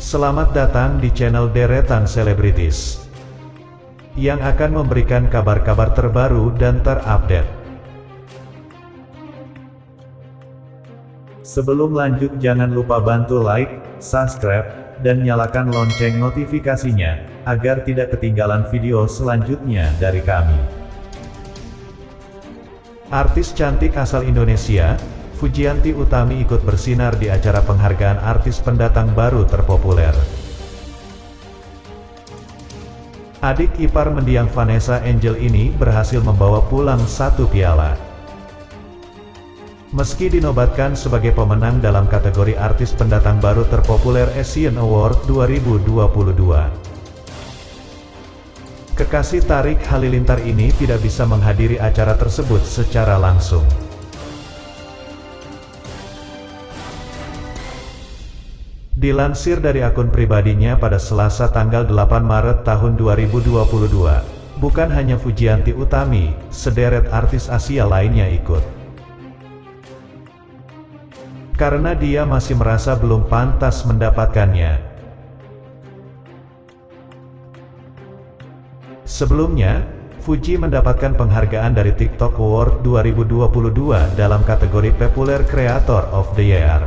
Selamat datang di channel Deretan Selebritis yang akan memberikan kabar-kabar terbaru dan terupdate. Sebelum lanjut, jangan lupa bantu like, subscribe, dan nyalakan lonceng notifikasinya, agar tidak ketinggalan video selanjutnya dari kami. Artis cantik asal Indonesia, Fujianti Utami ikut bersinar di acara penghargaan artis pendatang baru terpopuler. Adik ipar mendiang Vanessa Angel ini berhasil membawa pulang 1 piala. Meski dinobatkan sebagai pemenang dalam kategori artis pendatang baru terpopuler Asian Award 2022. Kekasih Tarik Halilintar ini tidak bisa menghadiri acara tersebut secara langsung. Dilansir dari akun pribadinya pada Selasa tanggal 8 Maret tahun 2022, bukan hanya Fujianti Utami, sederet artis Asia lainnya ikut. Karena dia masih merasa belum pantas mendapatkannya. Sebelumnya, Fuji mendapatkan penghargaan dari TikTok Award 2022 dalam kategori Popular Creator of the Year.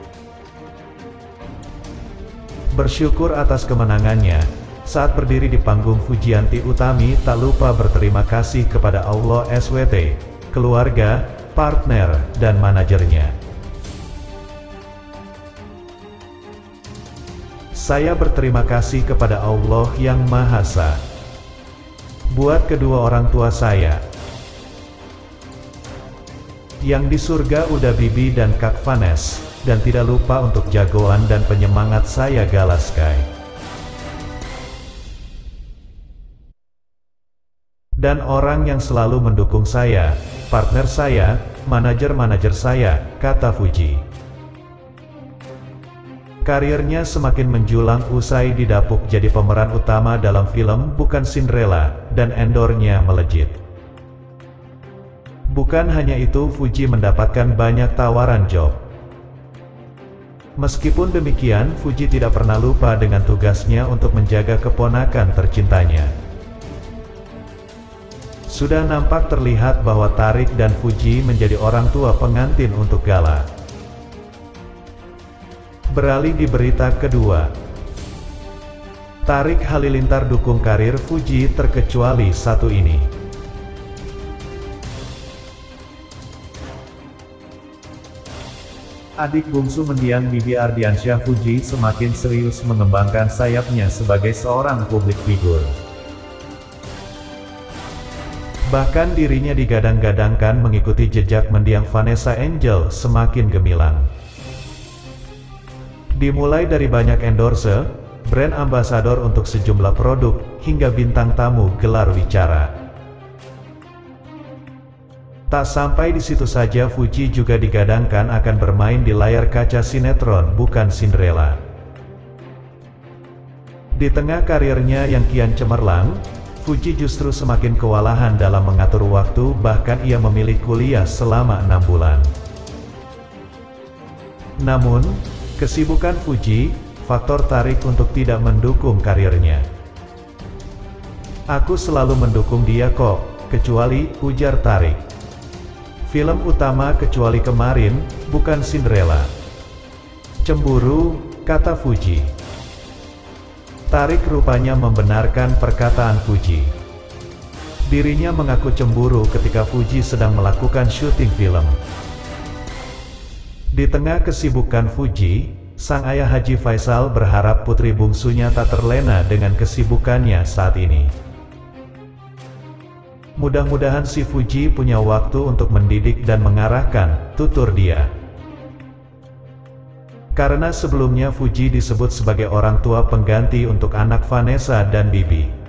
Bersyukur atas kemenangannya, saat berdiri di panggung Fujianti Utami tak lupa berterima kasih kepada Allah SWT, keluarga, partner, dan manajernya. Saya berterima kasih kepada Allah yang Maha Esa. Buat kedua orang tua saya. Yang di surga udah Bibi dan Kak Vanes. Dan tidak lupa untuk jagoan dan penyemangat saya Gala Sky. Dan orang yang selalu mendukung saya, partner saya, manajer-manajer saya, kata Fuji. Karirnya semakin menjulang usai didapuk jadi pemeran utama dalam film Bukan Cinderella, dan endorse-nya melejit. Bukan hanya itu, Fuji mendapatkan banyak tawaran job. Meskipun demikian, Fuji tidak pernah lupa dengan tugasnya untuk menjaga keponakan tercintanya. Sudah nampak terlihat bahwa Tarik dan Fuji menjadi orang tua pengantin untuk gala. Beralih di berita kedua. Tarik Halilintar dukung karir Fuji terkecuali satu ini. Adik bungsu mendiang Bibi Ardiansyah, Fuji semakin serius mengembangkan sayapnya sebagai seorang publik figur. Bahkan dirinya digadang-gadangkan mengikuti jejak mendiang Vanessa Angel semakin gemilang. Dimulai dari banyak endorse, brand ambasador untuk sejumlah produk, hingga bintang tamu gelar wicara. Tak sampai di situ saja, Fuji juga digadangkan akan bermain di layar kaca sinetron Bukan Cinderella. Di tengah karirnya yang kian cemerlang, Fuji justru semakin kewalahan dalam mengatur waktu, bahkan ia memilih kuliah selama 6 bulan. Namun, kesibukan Fuji, faktor Tarik untuk tidak mendukung karirnya. Aku selalu mendukung dia kok, kecuali, ujar Tarik. Film utama kecuali kemarin, Bukan Cinderella. Cemburu, kata Fuji. Tarik rupanya membenarkan perkataan Fuji. Dirinya mengaku cemburu ketika Fuji sedang melakukan syuting film. Di tengah kesibukan Fuji, sang ayah Haji Faisal berharap putri bungsunya tak terlena dengan kesibukannya saat ini. Mudah-mudahan si Fuji punya waktu untuk mendidik dan mengarahkan, tutur dia. Karena sebelumnya Fuji disebut sebagai orang tua pengganti untuk anak Vanessa dan Bibi.